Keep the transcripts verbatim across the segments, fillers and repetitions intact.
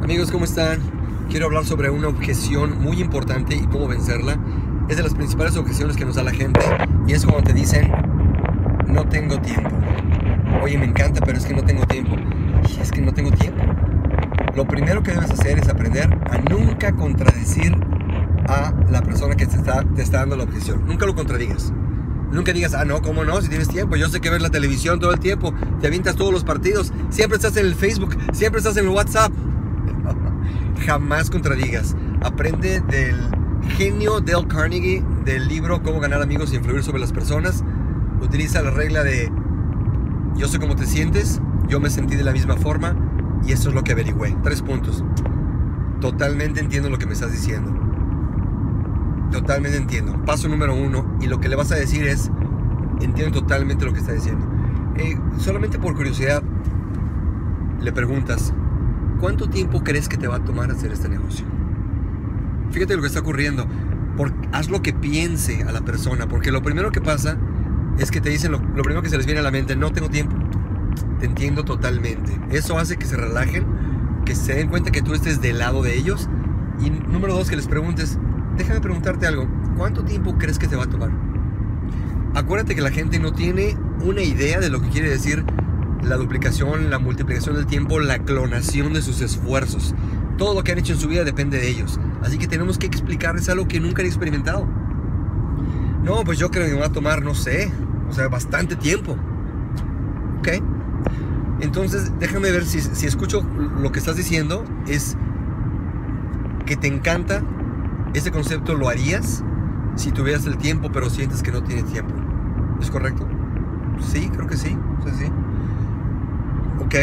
Amigos, ¿cómo están? Quiero hablar sobre una objeción muy importante y cómo vencerla. Es de las principales objeciones que nos da la gente y es cuando te dicen no tengo tiempo. Oye, me encanta, pero es que no tengo tiempo. Y es que no tengo tiempo. Lo primero que debes hacer es aprender a nunca contradecir a la persona que te está, te está dando la objeción. Nunca lo contradigas. Nunca digas, ah, no, ¿cómo no? Si tienes tiempo, yo sé que ves la televisión todo el tiempo, te avientas todos los partidos, siempre estás en el Facebook, siempre estás en el WhatsApp. Jamás contradigas. Aprende del genio Dale Carnegie del libro Cómo ganar amigos e influir sobre las personas. Utiliza la regla de yo sé cómo te sientes, yo me sentí de la misma forma y eso es lo que averigüé. Tres puntos. Totalmente entiendo lo que me estás diciendo. Totalmente entiendo. Paso número uno, y lo que le vas a decir es entiendo totalmente lo que está diciendo. Eh, solamente por curiosidad le preguntas, ¿cuánto tiempo crees que te va a tomar hacer este negocio? Fíjate lo que está ocurriendo. Por, haz lo que piense a la persona, porque lo primero que pasa es que te dicen, lo, lo primero que se les viene a la mente, no tengo tiempo. Te entiendo totalmente. Eso hace que se relajen, que se den cuenta que tú estés del lado de ellos. Y número dos, que les preguntes, déjame preguntarte algo, ¿cuánto tiempo crees que te va a tomar? Acuérdate que la gente no tiene una idea de lo que quiere decir la duplicación, la multiplicación del tiempo, la clonación de sus esfuerzos. Todo lo que han hecho en su vida depende de ellos. Así que tenemos que explicarles algo que nunca han experimentado. No, pues yo creo que me va a tomar, no sé, o sea, bastante tiempo. Ok. Entonces, déjame ver si, si escucho lo que estás diciendo. Es que te encanta ese concepto. ¿Lo harías si tuvieras el tiempo, pero sientes que no tienes tiempo? ¿Es correcto? Sí, creo que sí. O sea, sí. Ok.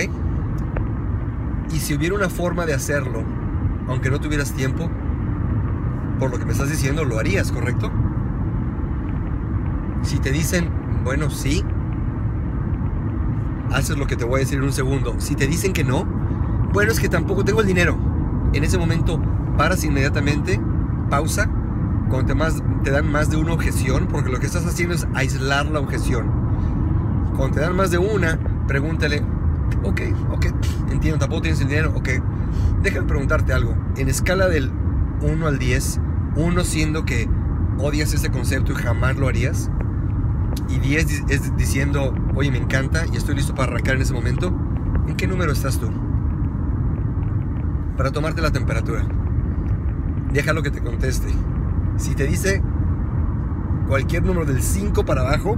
Y si hubiera una forma de hacerlo, aunque no tuvieras tiempo, por lo que me estás diciendo, lo harías, ¿correcto? Si te dicen, bueno, sí, haces lo que te voy a decir en un segundo. Si te dicen que no, bueno, es que tampoco tengo el dinero. En ese momento paras inmediatamente, pausa, cuando te, más, te dan más de una objeción, porque lo que estás haciendo es aislar la objeción. Cuando te dan más de una, pregúntale, ok, ok, entiendo, tampoco tienes el dinero, ok. Déjame preguntarte algo. En escala del uno al diez, uno siendo que odias ese concepto y jamás lo harías, y diez es diciendo, oye, me encanta y estoy listo para arrancar en ese momento, ¿en qué número estás tú? Para tomarte la temperatura. Déjalo que te conteste. Si te dice cualquier número del cinco para abajo,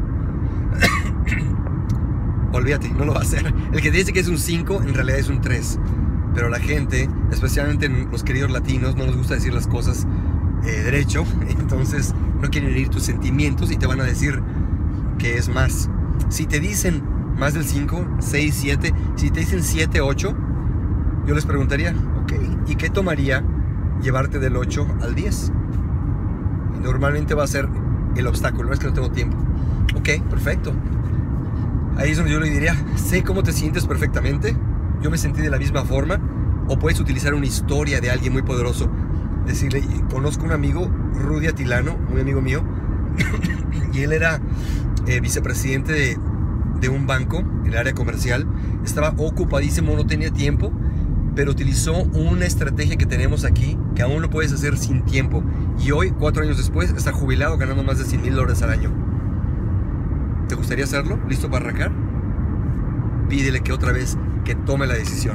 olvídate, no lo va a hacer. El que te dice que es un cinco, en realidad es un tres. Pero la gente, especialmente los queridos latinos, no les gusta decir las cosas eh, derecho. Entonces no quieren herir tus sentimientos y te van a decir que es más. Si te dicen más del cinco, seis, siete, si te dicen siete, ocho, yo les preguntaría, ok, ¿y qué tomaría llevarte del ocho al diez? Y normalmente va a ser el obstáculo, no es que no tengo tiempo. Ok, perfecto. Ahí es donde yo le diría, sé cómo te sientes perfectamente, yo me sentí de la misma forma. O puedes utilizar una historia de alguien muy poderoso. Decirle, conozco un amigo, Rudy Atilano, muy amigo mío, y él era eh, vicepresidente de, de un banco en el área comercial. Estaba ocupadísimo, no tenía tiempo, pero utilizó una estrategia que tenemos aquí, que aún lo puedes hacer sin tiempo. Y hoy, cuatro años después, está jubilado ganando más de cien mil dólares al año. ¿Te gustaría hacerlo? ¿Listo para arrancar? Pídele que otra vez que tome la decisión.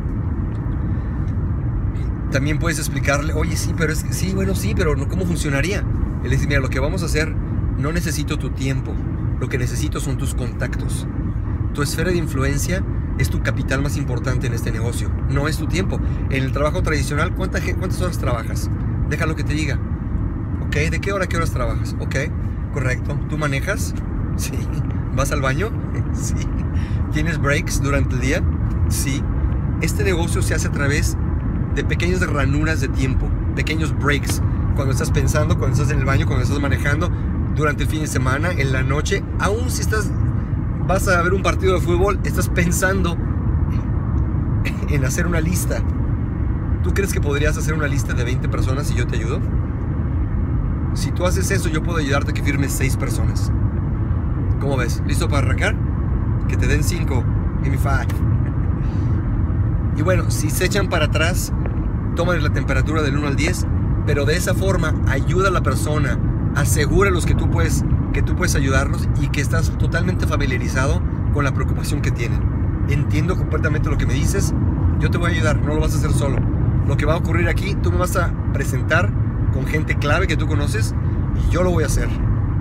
También puedes explicarle, oye, sí, pero es que sí, bueno, sí, pero no, ¿cómo funcionaría? Él dice, mira, lo que vamos a hacer, no necesito tu tiempo, lo que necesito son tus contactos. Tu esfera de influencia es tu capital más importante en este negocio, no es tu tiempo. En el trabajo tradicional, ¿cuánta, ¿cuántas horas trabajas? Déjalo que te diga. Ok, ¿de qué hora a qué horas trabajas? Ok, correcto. ¿Tú manejas? Sí. ¿Vas al baño? Sí. ¿Tienes breaks durante el día? Sí. Este negocio se hace a través de pequeñas ranuras de tiempo, pequeños breaks. Cuando estás pensando, cuando estás en el baño, cuando estás manejando, durante el fin de semana, en la noche, aún si estás, vas a ver un partido de fútbol, estás pensando en hacer una lista. ¿Tú crees que podrías hacer una lista de veinte personas si yo te ayudo? Si tú haces eso, yo puedo ayudarte a que firmes seis personas. ¿Cómo ves? ¿Listo para arrancar? Que te den cinco. Give me five. Y bueno, si se echan para atrás, toman la temperatura del uno al diez, pero de esa forma ayuda a la persona, asegúralos que tú puedes, que tú puedes ayudarlos y que estás totalmente familiarizado con la preocupación que tienen. Entiendo completamente lo que me dices, yo te voy a ayudar, no lo vas a hacer solo. Lo que va a ocurrir aquí, tú me vas a presentar con gente clave que tú conoces y yo lo voy a hacer.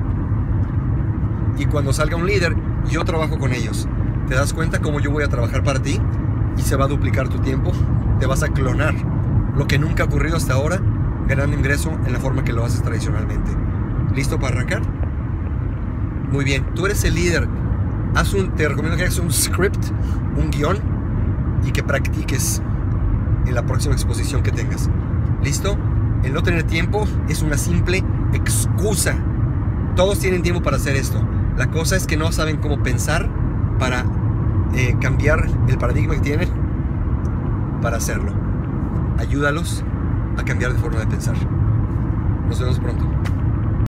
Y cuando salga un líder, yo trabajo con ellos. ¿Te das cuenta cómo yo voy a trabajar para ti? Y se va a duplicar tu tiempo. Te vas a clonar. Lo que nunca ha ocurrido hasta ahora, ganando ingreso en la forma que lo haces tradicionalmente. ¿Listo para arrancar? Muy bien. Tú eres el líder. Haz un, te recomiendo que hagas un script, un guión, y que practiques en la próxima exposición que tengas. ¿Listo? El no tener tiempo es una simple excusa. Todos tienen tiempo para hacer esto. La cosa es que no saben cómo pensar para eh, cambiar el paradigma que tienen para hacerlo. Ayúdalos a cambiar de forma de pensar. Nos vemos pronto.